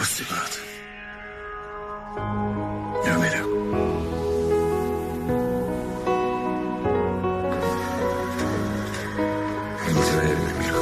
Прости, брат. Я умерю. Невероятно, милая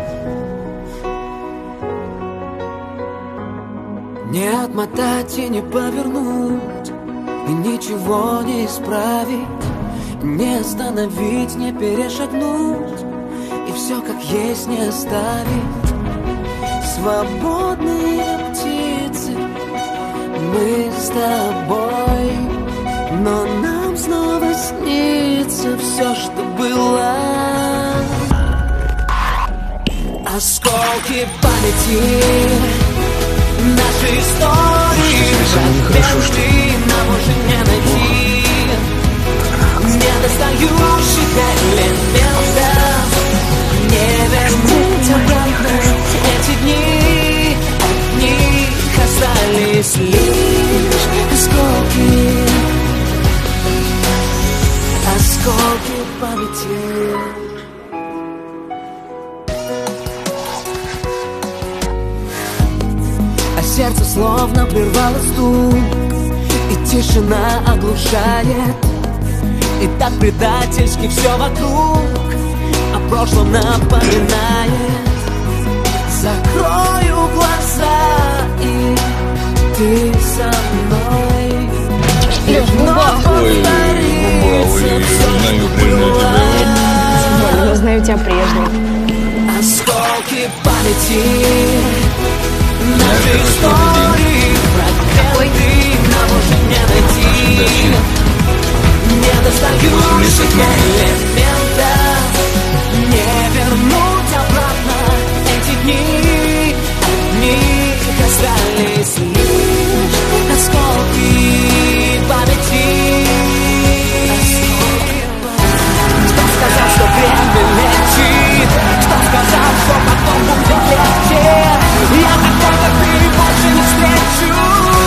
моя. Не отмотать и не повернуть, и ничего не исправить, не остановить, не перешагнуть, и все как есть не оставить. Свободные птицы, мы с тобой, но нам снова снится все, что было. Осколки памяти, наши истории, фрагменты нам уже не найти, недостающих элементов, не вернуть обратно эти дни, от них остались лишь осколки, осколки памяти. Сердце словно прервало стук, и тишина оглушает, и так предательски все вокруг о прошлом напоминает. Закрою глаза, и ты со мной, и вновь повторится все, что было. Я знаю тебя прежним. Осколки памяти, наши истории, фрагменты нам уже не найти, недостающих элементов, не вернуть обратно эти дни, от них остались лишь осколки памяти. Кто сказал, что время лечит? Кто сказал, что потом будет легче? Я такой, как ты, больше не встречу.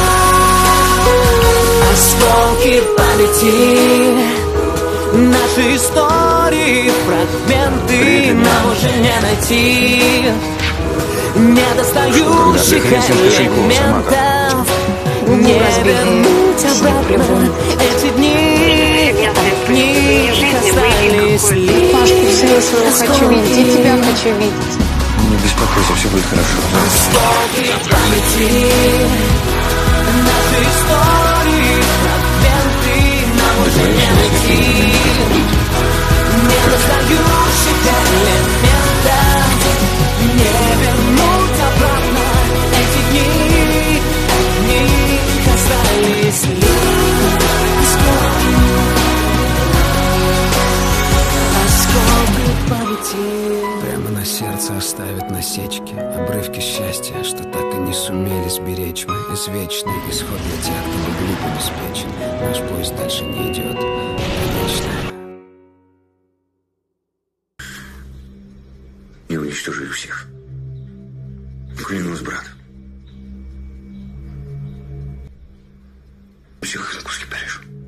Осколки памяти, наши истории, фрагменты нам уже не найти, недостающих элементов, не вернуть обратно эти дни, от них остались лишь. Паш, я хочу видеть, и тебя хочу видеть. Не беспокойся, все будет хорошо. Осколки памяти, наши истории, фрагменты нам уже не найти, недостающих элементов, не вернуть обратно эти дни, от них остались лишь осколки памяти. Прямо на сердце оставят насечки, обрывки счастья, что так и не сумели сберечь мы. Извечный исход для тех, кто был глуп и беспечен. Наш поезд дальше не идет, конечно. Я уничтожу их всех. Клянусь, брат. Всех их на куски порежу.